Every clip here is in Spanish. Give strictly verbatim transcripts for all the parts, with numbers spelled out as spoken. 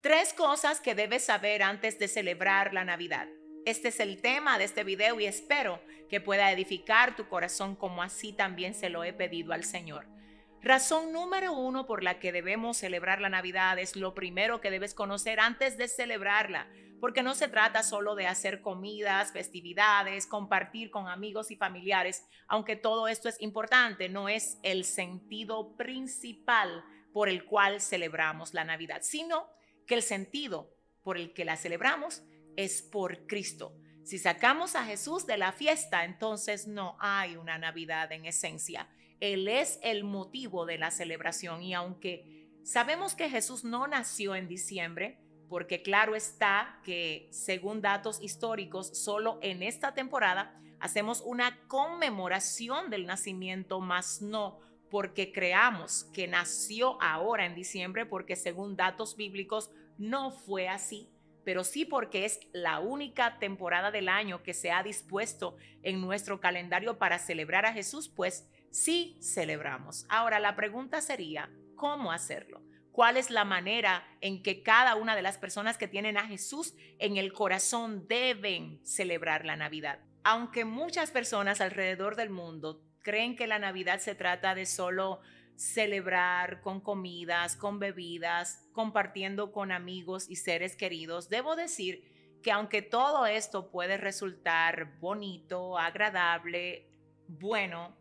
Tres cosas que debes saber antes de celebrar la Navidad. Este es el tema de este video y espero que pueda edificar tu corazón como así también se lo he pedido al Señor. Razón número uno por la que debemos celebrar la Navidad es lo primero que debes conocer antes de celebrarla, porque no se trata solo de hacer comidas, festividades, compartir con amigos y familiares, aunque todo esto es importante, no es el sentido principal por el cual celebramos la Navidad, sino que el sentido por el que la celebramos es por Cristo. Si sacamos a Jesús de la fiesta, entonces no hay una Navidad en esencia. Él es el motivo de la celebración y aunque sabemos que Jesús no nació en diciembre, porque claro está que según datos históricos, solo en esta temporada hacemos una conmemoración del nacimiento, más no porque creamos que nació ahora en diciembre, porque según datos bíblicos no fue así, pero sí porque es la única temporada del año que se ha dispuesto en nuestro calendario para celebrar a Jesús, pues sí celebramos. Ahora la pregunta sería, ¿cómo hacerlo? ¿Cuál es la manera en que cada una de las personas que tienen a Jesús en el corazón deben celebrar la Navidad? Aunque muchas personas alrededor del mundo creen que la Navidad se trata de solo celebrar con comidas, con bebidas, compartiendo con amigos y seres queridos, debo decir que aunque todo esto puede resultar bonito, agradable, bueno,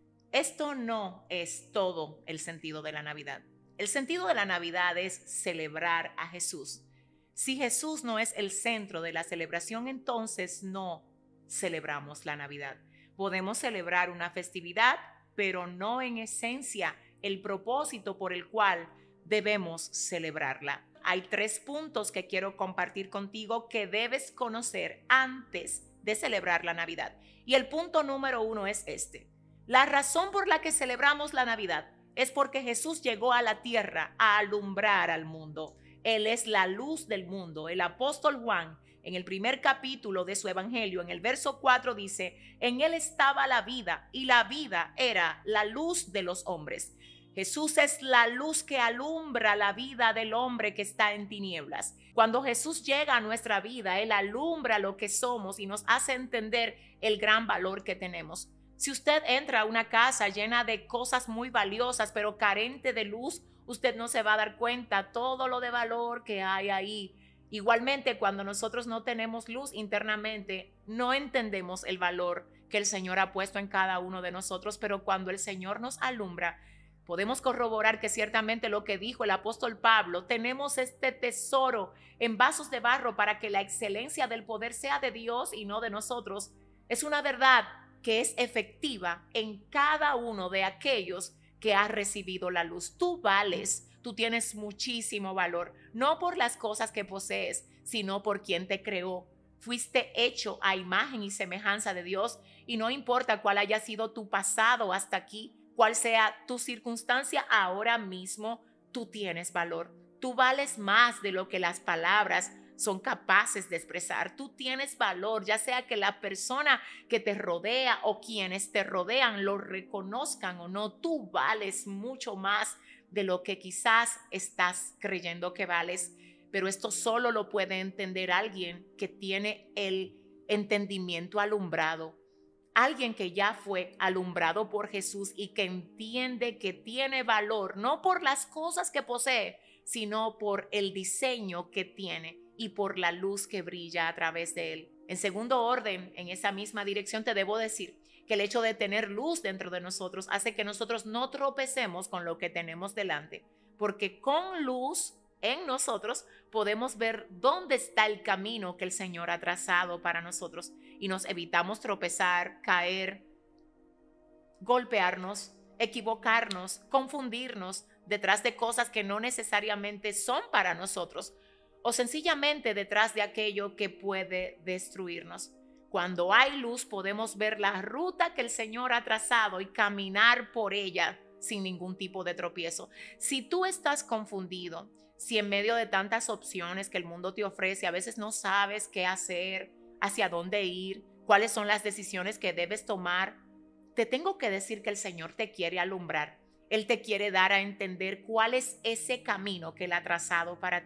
esto no es todo el sentido de la Navidad. El sentido de la Navidad es celebrar a Jesús. Si Jesús no es el centro de la celebración, entonces no celebramos la Navidad. Podemos celebrar una festividad, pero no en esencia el propósito por el cual debemos celebrarla. Hay tres puntos que quiero compartir contigo que debes conocer antes de celebrar la Navidad. Y el punto número uno es este. La razón por la que celebramos la Navidad es porque Jesús llegó a la tierra a alumbrar al mundo. Él es la luz del mundo. El apóstol Juan, en el primer capítulo de su evangelio, en el verso cuatro dice, en él estaba la vida y la vida era la luz de los hombres. Jesús es la luz que alumbra la vida del hombre que está en tinieblas. Cuando Jesús llega a nuestra vida, Él alumbra lo que somos y nos hace entender el gran valor que tenemos. Si usted entra a una casa llena de cosas muy valiosas, pero carente de luz, usted no se va a dar cuenta todo lo de valor que hay ahí. Igualmente, cuando nosotros no tenemos luz internamente, no entendemos el valor que el Señor ha puesto en cada uno de nosotros, pero cuando el Señor nos alumbra, podemos corroborar que ciertamente lo que dijo el apóstol Pablo, tenemos este tesoro en vasos de barro para que la excelencia del poder sea de Dios y no de nosotros. Es una verdad que es efectiva en cada uno de aquellos que ha recibido la luz. Tú vales. Tú tienes muchísimo valor, no por las cosas que posees, sino por quien te creó. Fuiste hecho a imagen y semejanza de Dios y no importa cuál haya sido tu pasado hasta aquí, cuál sea tu circunstancia ahora mismo, tú tienes valor. Tú vales más de lo que las palabras son capaces de expresar. Tú tienes valor, ya sea que la persona que te rodea o quienes te rodean lo reconozcan o no. Tú vales mucho más de lo que quizás estás creyendo que vales, pero esto solo lo puede entender alguien que tiene el entendimiento alumbrado, alguien que ya fue alumbrado por Jesús y que entiende que tiene valor, no por las cosas que posee, sino por el diseño que tiene y por la luz que brilla a través de él. En segundo orden, en esa misma dirección, te debo decir que el hecho de tener luz dentro de nosotros hace que nosotros no tropecemos con lo que tenemos delante, porque con luz en nosotros podemos ver dónde está el camino que el Señor ha trazado para nosotros y nos evitamos tropezar, caer, golpearnos, equivocarnos, confundirnos detrás de cosas que no necesariamente son para nosotros o sencillamente detrás de aquello que puede destruirnos. Cuando hay luz podemos ver la ruta que el Señor ha trazado y caminar por ella sin ningún tipo de tropiezo. Si tú estás confundido, si en medio de tantas opciones que el mundo te ofrece a veces no sabes qué hacer, hacia dónde ir, cuáles son las decisiones que debes tomar, te tengo que decir que el Señor te quiere alumbrar. Él te quiere dar a entender cuál es ese camino que Él ha trazado para ti.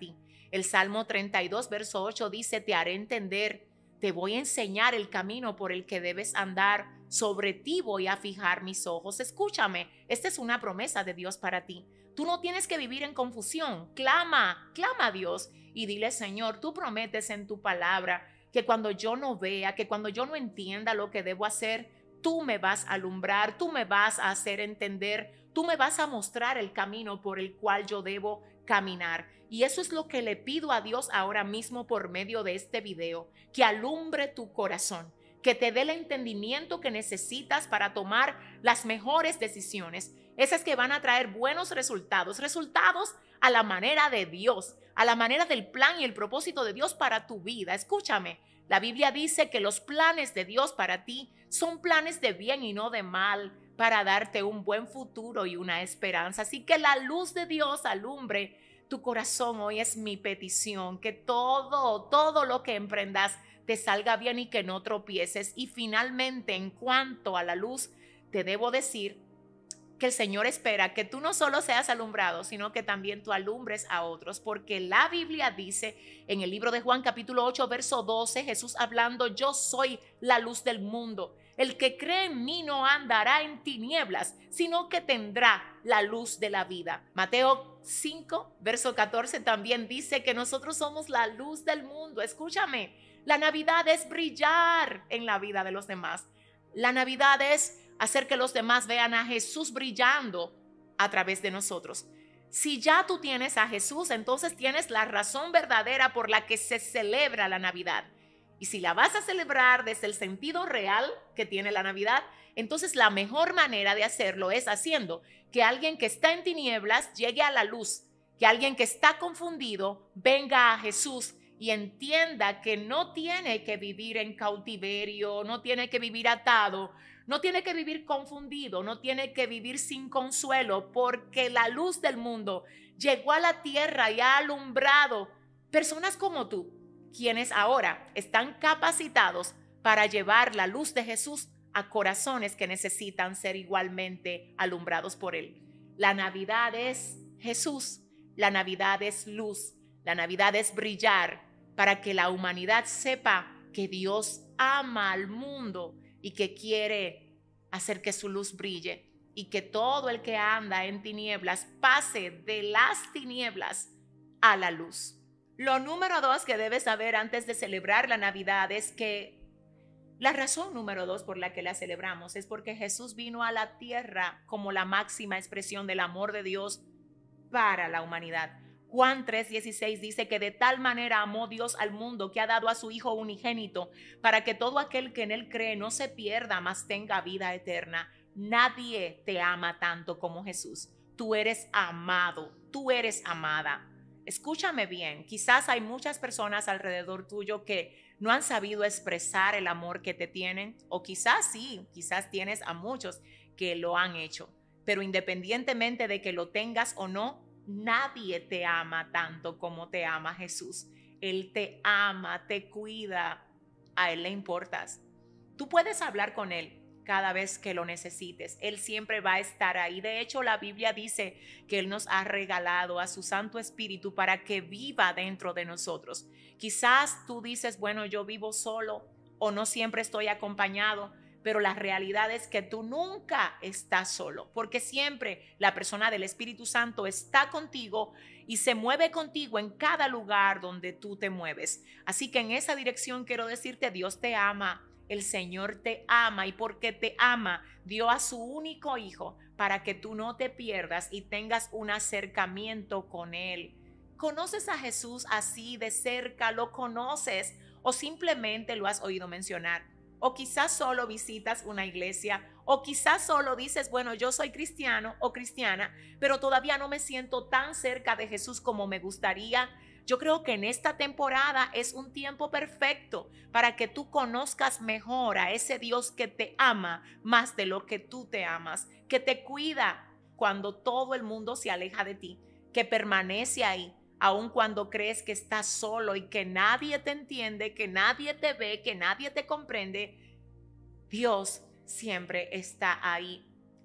El Salmo treinta y dos, verso ocho dice, te haré entender, te voy a enseñar el camino por el que debes andar, sobre ti voy a fijar mis ojos. Escúchame, esta es una promesa de Dios para ti. Tú no tienes que vivir en confusión. Clama, clama a Dios y dile, Señor, tú prometes en tu palabra que cuando yo no vea, que cuando yo no entienda lo que debo hacer, tú me vas a alumbrar, tú me vas a hacer entender, tú me vas a mostrar el camino por el cual yo debo caminar. Y eso es lo que le pido a Dios ahora mismo por medio de este video, que alumbre tu corazón, que te dé el entendimiento que necesitas para tomar las mejores decisiones, esas que van a traer buenos resultados, resultados a la manera de Dios, a la manera del plan y el propósito de Dios para tu vida. Escúchame, la Biblia dice que los planes de Dios para ti son planes de bien y no de mal, para darte un buen futuro y una esperanza. Así que la luz de Dios alumbre tu corazón. Hoy es mi petición, que todo, todo lo que emprendas te salga bien y que no tropieces. Y finalmente, en cuanto a la luz, te debo decir que el Señor espera que tú no solo seas alumbrado, sino que también tú alumbres a otros, porque la Biblia dice en el libro de Juan capítulo ocho, verso doce, Jesús hablando, yo soy la luz del mundo. El que cree en mí no andará en tinieblas, sino que tendrá la luz de la vida. Mateo cinco, verso catorce también dice que nosotros somos la luz del mundo. Escúchame, la Navidad es brillar en la vida de los demás. La Navidad es hacer que los demás vean a Jesús brillando a través de nosotros. Si ya tú tienes a Jesús, entonces tienes la razón verdadera por la que se celebra la Navidad. Y si la vas a celebrar desde el sentido real que tiene la Navidad, entonces la mejor manera de hacerlo es haciendo que alguien que está en tinieblas llegue a la luz, que alguien que está confundido venga a Jesús y entienda que no tiene que vivir en cautiverio, no tiene que vivir atado, no tiene que vivir confundido, no tiene que vivir sin consuelo, porque la luz del mundo llegó a la tierra y ha alumbrado personas como tú, quienes ahora están capacitados para llevar la luz de Jesús a corazones que necesitan ser igualmente alumbrados por Él. La Navidad es Jesús, la Navidad es luz, la Navidad es brillar para que la humanidad sepa que Dios ama al mundo y que quiere hacer que su luz brille y que todo el que anda en tinieblas pase de las tinieblas a la luz. Lo número dos que debes saber antes de celebrar la Navidad es que la razón número dos por la que la celebramos es porque Jesús vino a la tierra como la máxima expresión del amor de Dios para la humanidad. Juan tres dieciséis dice que de tal manera amó Dios al mundo que ha dado a su Hijo unigénito para que todo aquel que en él cree no se pierda, mas tenga vida eterna. Nadie te ama tanto como Jesús. Tú eres amado, tú eres amada. Escúchame bien, quizás hay muchas personas alrededor tuyo que no han sabido expresar el amor que te tienen, o quizás sí, quizás tienes a muchos que lo han hecho, pero independientemente de que lo tengas o no, nadie te ama tanto como te ama Jesús. Él te ama, te cuida, a Él le importas. Tú puedes hablar con Él cada vez que lo necesites. Él siempre va a estar ahí. De hecho, la Biblia dice que Él nos ha regalado a su Santo Espíritu para que viva dentro de nosotros. Quizás tú dices, bueno, yo vivo solo o no siempre estoy acompañado, pero la realidad es que tú nunca estás solo, porque siempre la persona del Espíritu Santo está contigo y se mueve contigo en cada lugar donde tú te mueves. Así que en esa dirección quiero decirte, Dios te ama. El Señor te ama y porque te ama, dio a su único Hijo para que tú no te pierdas y tengas un acercamiento con Él. ¿Conoces a Jesús así de cerca? ¿Lo conoces o simplemente lo has oído mencionar? O quizás solo visitas una iglesia, o quizás solo dices, bueno, yo soy cristiano o cristiana, pero todavía no me siento tan cerca de Jesús como me gustaría. Yo creo que en esta temporada es un tiempo perfecto para que tú conozcas mejor a ese Dios que te ama más de lo que tú te amas, que te cuida cuando todo el mundo se aleja de ti, que permanece ahí, aun cuando crees que estás solo y que nadie te entiende, que nadie te ve, que nadie te comprende. Dios siempre está ahí.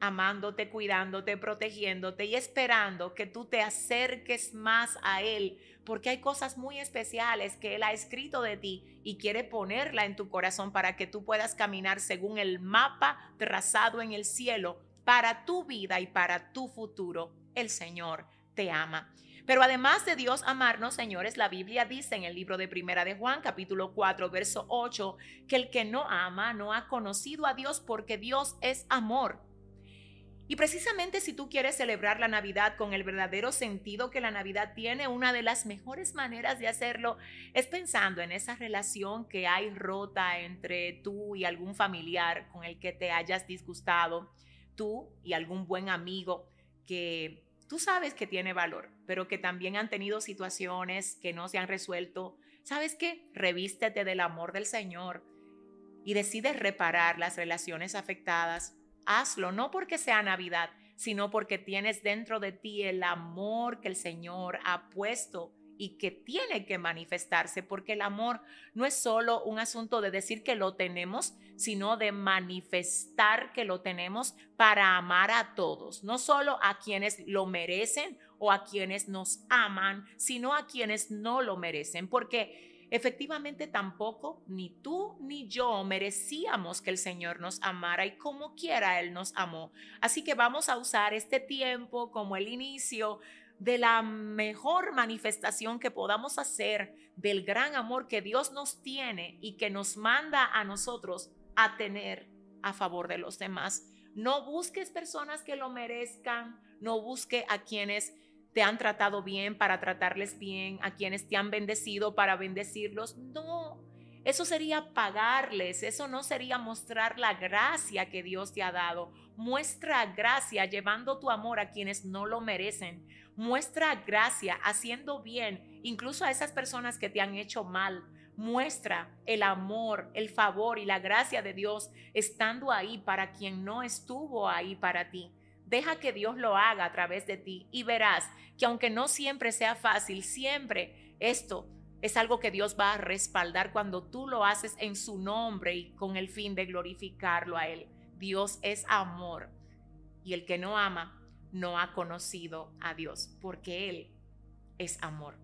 amándote, cuidándote, protegiéndote y esperando que tú te acerques más a Él, porque hay cosas muy especiales que Él ha escrito de ti y quiere ponerla en tu corazón para que tú puedas caminar según el mapa trazado en el cielo para tu vida y para tu futuro. El Señor te ama. Pero además de Dios amarnos, señores, la Biblia dice en el libro de Primera de Juan, capítulo cuatro, verso ocho, que el que no ama no ha conocido a Dios, porque Dios es amor. Y precisamente si tú quieres celebrar la Navidad con el verdadero sentido que la Navidad tiene, una de las mejores maneras de hacerlo es pensando en esa relación que hay rota entre tú y algún familiar con el que te hayas disgustado, tú y algún buen amigo que tú sabes que tiene valor, pero que también han tenido situaciones que no se han resuelto. ¿Sabes qué? Revístete del amor del Señor y decides reparar las relaciones afectadas. Hazlo, no porque sea Navidad, sino porque tienes dentro de ti el amor que el Señor ha puesto y que tiene que manifestarse, porque el amor no es solo un asunto de decir que lo tenemos, sino de manifestar que lo tenemos para amar a todos, no solo a quienes lo merecen o a quienes nos aman, sino a quienes no lo merecen, porque efectivamente tampoco ni tú ni yo merecíamos que el Señor nos amara y como quiera Él nos amó. Así que vamos a usar este tiempo como el inicio de la mejor manifestación que podamos hacer del gran amor que Dios nos tiene y que nos manda a nosotros a tener a favor de los demás. No busques personas que lo merezcan, no busque a quienes te han tratado bien para tratarles bien, a quienes te han bendecido para bendecirlos. No, eso sería pagarles, eso no sería mostrar la gracia que Dios te ha dado. Muestra gracia llevando tu amor a quienes no lo merecen. Muestra gracia haciendo bien, incluso a esas personas que te han hecho mal. Muestra el amor, el favor y la gracia de Dios estando ahí para quien no estuvo ahí para ti. Deja que Dios lo haga a través de ti y verás que aunque no siempre sea fácil, siempre esto es algo que Dios va a respaldar cuando tú lo haces en su nombre y con el fin de glorificarlo a Él. Dios es amor y el que no ama no ha conocido a Dios, porque Él es amor.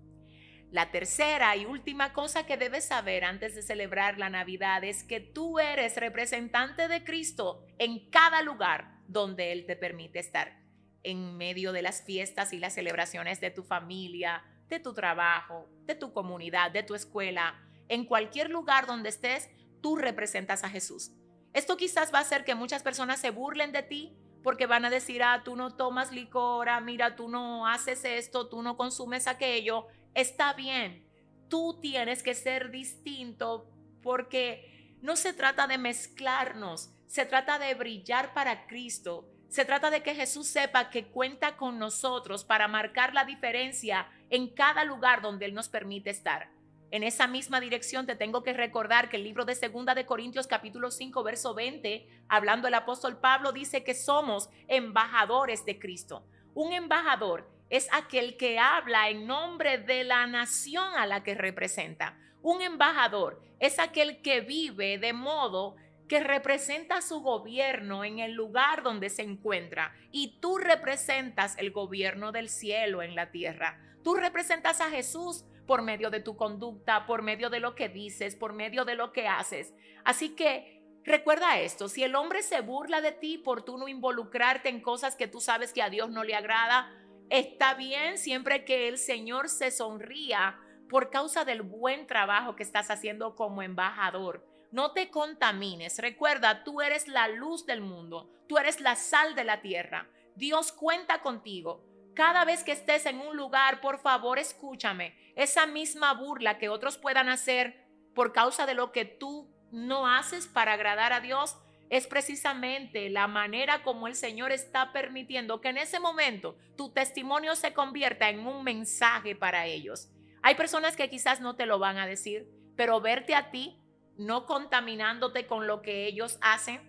La tercera y última cosa que debes saber antes de celebrar la Navidad es que tú eres representante de Cristo en cada lugar donde Él te permite estar. En medio de las fiestas y las celebraciones de tu familia, de tu trabajo, de tu comunidad, de tu escuela, en cualquier lugar donde estés, tú representas a Jesús. Esto quizás va a hacer que muchas personas se burlen de ti porque van a decir, ah, tú no tomas licor, ah, mira, tú no haces esto, tú no consumes aquello. Está bien, tú tienes que ser distinto porque no se trata de mezclarnos, se trata de brillar para Cristo, se trata de que Jesús sepa que cuenta con nosotros para marcar la diferencia en cada lugar donde Él nos permite estar. En esa misma dirección te tengo que recordar que el libro de Segunda de Corintios capítulo cinco verso veinte, hablando el apóstol Pablo, dice que somos embajadores de Cristo. Un embajador es aquel que habla en nombre de la nación a la que representa. Un embajador es aquel que vive de modo que representa su gobierno en el lugar donde se encuentra. Y tú representas el gobierno del cielo en la tierra. Tú representas a Jesús por medio de tu conducta, por medio de lo que dices, por medio de lo que haces. Así que recuerda esto, si el hombre se burla de ti por tú no involucrarte en cosas que tú sabes que a Dios no le agrada, está bien siempre que el Señor se sonría por causa del buen trabajo que estás haciendo como embajador. No te contamines. Recuerda, tú eres la luz del mundo. Tú eres la sal de la tierra. Dios cuenta contigo. Cada vez que estés en un lugar, por favor, escúchame. Esa misma burla que otros puedan hacer por causa de lo que tú no haces para agradar a Dios, es precisamente la manera como el Señor está permitiendo que en ese momento tu testimonio se convierta en un mensaje para ellos. Hay personas que quizás no te lo van a decir, pero verte a ti no contaminándote con lo que ellos hacen,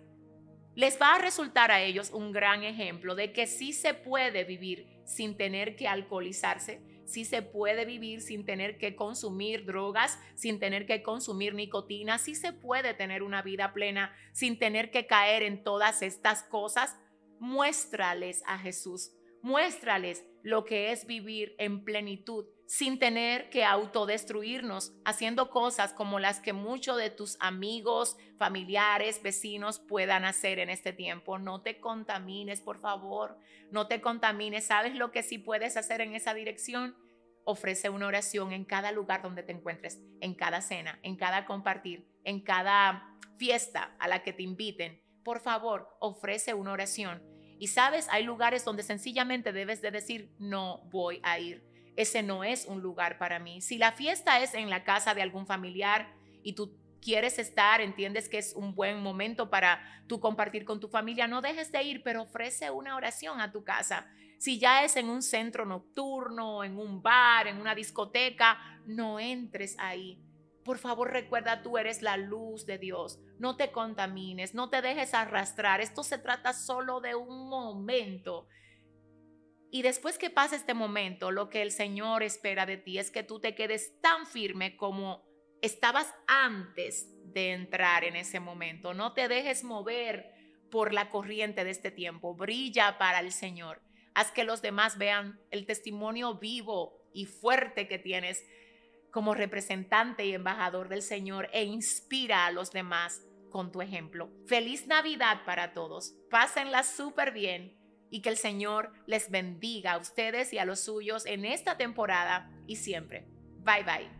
les va a resultar a ellos un gran ejemplo de que sí se puede vivir sin tener que alcoholizarse, sí se puede vivir sin tener que consumir drogas, sin tener que consumir nicotina, sí se puede tener una vida plena sin tener que caer en todas estas cosas. muéstrales a Jesús. Muéstrales lo que es vivir en plenitud sin tener que autodestruirnos haciendo cosas como las que muchos de tus amigos, familiares, vecinos puedan hacer en este tiempo. No te contamines, por favor, no te contamines. ¿Sabes lo que sí puedes hacer en esa dirección? Ofrece una oración en cada lugar donde te encuentres, en cada cena, en cada compartir, en cada fiesta a la que te inviten. Por favor, ofrece una oración. Y sabes, hay lugares donde sencillamente debes de decir, no voy a ir. Ese no es un lugar para mí. Si la fiesta es en la casa de algún familiar y tú quieres estar, entiendes que es un buen momento para tú compartir con tu familia, no dejes de ir, pero ofrece una oración a tu casa. Si ya es en un centro nocturno, en un bar, en una discoteca, no entres ahí. Por favor, recuerda, tú eres la luz de Dios. No te contamines, no te dejes arrastrar. Esto se trata solo de un momento. Y después que pase este momento, lo que el Señor espera de ti es que tú te quedes tan firme como estabas antes de entrar en ese momento. No te dejes mover por la corriente de este tiempo. Brilla para el Señor. Haz que los demás vean el testimonio vivo y fuerte que tienes como representante y embajador del Señor, e inspira a los demás con tu ejemplo. Feliz Navidad para todos. Pásenla súper bien y que el Señor les bendiga a ustedes y a los suyos en esta temporada y siempre. Bye bye.